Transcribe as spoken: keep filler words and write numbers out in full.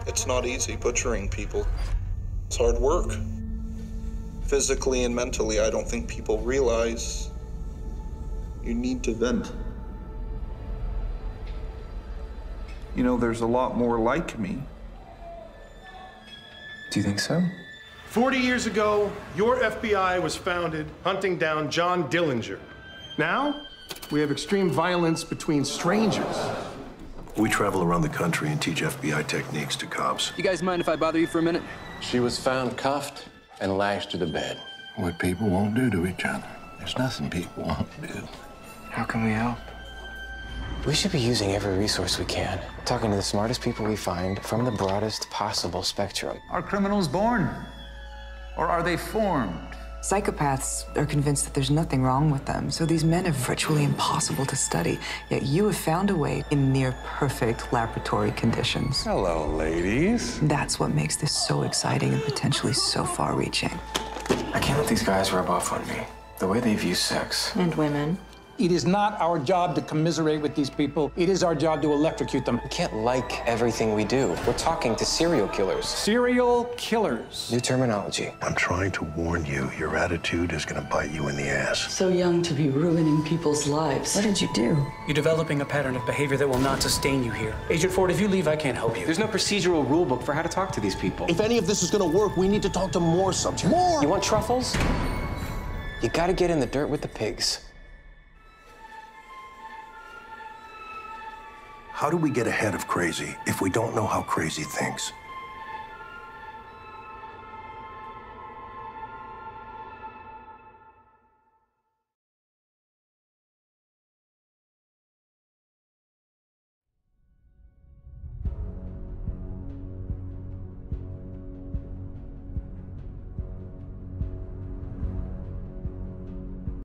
It's not easy butchering people. It's hard work. Physically and mentally, I don't think people realize you need to vent. You know, there's a lot more like me. Do you think so? Forty years ago, your F B I was founded hunting down John Dillinger. Now, we have extreme violence between strangers. We travel around the country and teach F B I techniques to cops. You guys mind if I bother you for a minute? She was found cuffed and lashed to the bed. What people won't do to each other. There's nothing people won't do. How can we help? We should be using every resource we can, talking to the smartest people we find from the broadest possible spectrum. Are criminals born? Or are they formed? Psychopaths are convinced that there's nothing wrong with them, so these men are virtually impossible to study. Yet you have found a way in near-perfect laboratory conditions. Hello, ladies. That's what makes this so exciting and potentially so far-reaching. I can't let these guys rub off on me. The way they view sex. And women. It is not our job to commiserate with these people. It is our job to electrocute them. We can't like everything we do. We're talking to serial killers. Serial killers. New terminology. I'm trying to warn you, your attitude is gonna bite you in the ass. So young to be ruining people's lives. What did you do? You're developing a pattern of behavior that will not sustain you here. Agent Ford, if you leave, I can't help you. There's no procedural rule book for how to talk to these people. If any of this is gonna work, we need to talk to more subjects. More! You want truffles? You gotta get in the dirt with the pigs. How do we get ahead of crazy if we don't know how crazy thinks?